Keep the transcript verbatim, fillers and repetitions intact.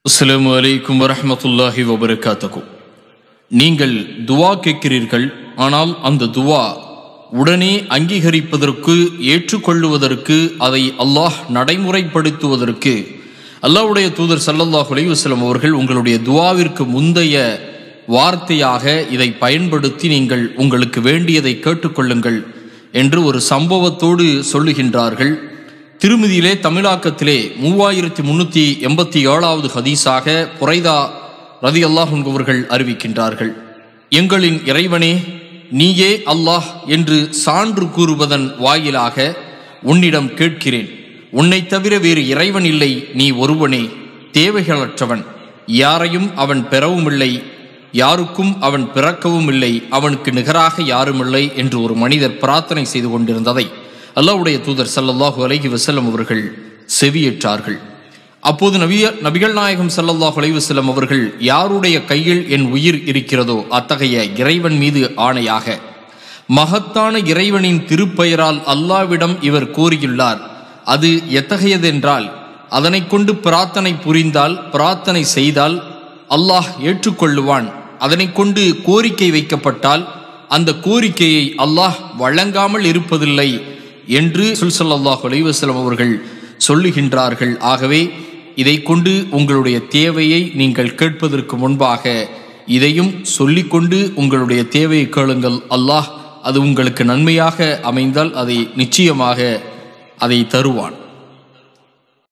அஸ்ஸலாமு அலைக்கும் வரஹ்மத்துல்லாஹி வபரகாத்துஹு. நீங்கள் துவா கேட்கிறீர்கள், ஆனால் அந்த துவா உடனே அங்கீகரிப்பதற்கு, ஏற்றுக்கொள்ளுவதற்கு, அதை அல்லாஹ் நடைமுறைப்படுத்துவதற்கு அல்லாஹ்வுடைய தூதர் ஸல்லல்லாஹு அலைஹி வஸல்லம் அவர்கள் உங்களுடைய துவாவிற்கு முந்தைய வார்த்தையாக இதை பயன்படுத்தி நீங்கள் உங்களுக்கு வேண்டியதை கேட்டுக்கொள்ளுங்கள் என்று ஒரு சம்பவத்தோடு சொல்லுகின்றார்கள். திருமதியிலே தமிழாக்கத்திலே மூவாயிரத்தி முன்னூற்றி எண்பத்தி ஏழாவது ஹதீஸாக புரைதா ரதி அல்லாஹ் அவர்கள் அறிவிக்கின்றார்கள். எங்களின் இறைவனே, நீயே அல்லாஹ் என்று சான்று கூறுவதன் வாயிலாக உன்னிடம் கேட்கிறேன். உன்னை தவிர வேறு இறைவன் இல்லை, நீ ஒருவனே, தேவைகளற்றவன், யாரையும் அவன் பெறவும் இல்லை, யாருக்கும் அவன் பிறக்கவும் இல்லை, அவனுக்கு நிகராக யாருமில்லை என்று ஒரு மனிதர் பிரார்த்தனை செய்து கொண்டிருந்ததை அல்லாஹ்வுடைய தூதர் ஸல்லல்லாஹு அலைஹி வஸல்லம் அவர்கள் செவியேற்றார்கள். அப்போது நபிய நபிகள் நாயகம் ஸல்லல்லாஹு அலைஹி வஸல்லம் அவர்கள், யாருடைய கையில் என் உயிர் இருக்கிறதோ அத்தகைய இறைவன் மீது ஆணையாக, மகத்தான இறைவனின் திருப்பெயரால் அல்லாஹ்விடம் இவர் கோரியுள்ளார். அது எத்தகையதென்றால், அதனை கொண்டு பிரார்த்தனை புரிந்தால், பிரார்த்தனை செய்தால் அல்லாஹ் ஏற்றுக்கொள்ளுவான். அதனை கொண்டு கோரிக்கை வைக்கப்பட்டால் அந்த கோரிக்கையை அல்லாஹ் வழங்காமல் இருப்பதில்லை என்று ஸல்லல்லாஹு அலைஹி வஸல்லம் அவர்கள் சொல்லுகின்றார்கள். ஆகவே இதை கொண்டு உங்களுடைய தேவையை நீங்கள் கேட்பதற்கு முன்பாக இதையும் சொல்லிக்கொண்டு உங்களுடைய தேவையை கேளுங்கள். அல்லாஹ் அது உங்களுக்கு நன்மையாக அமைந்தால் அதை நிச்சயமாக அதை தருவான்.